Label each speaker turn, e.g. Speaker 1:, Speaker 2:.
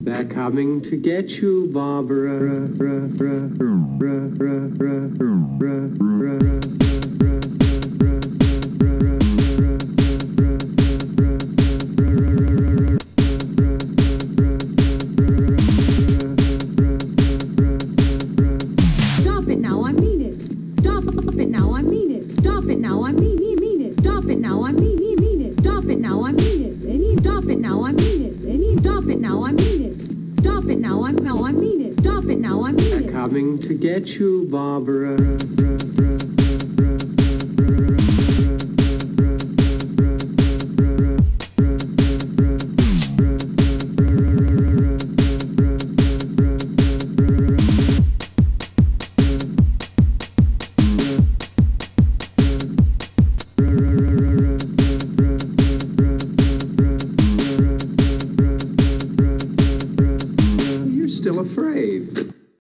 Speaker 1: They're coming to get you, Barbara.
Speaker 2: Stop it now, I mean it. Stop it now, I mean it. Stop it now, I mean it. Stop it now, I mean it. Stop it now, I mean it. Stop it now, I mean it. Stop it now, I mean it. Stop it now, I mean it. Stop it now, I mean
Speaker 1: They're
Speaker 2: it.
Speaker 1: coming to get you, Barbara. You're still afraid.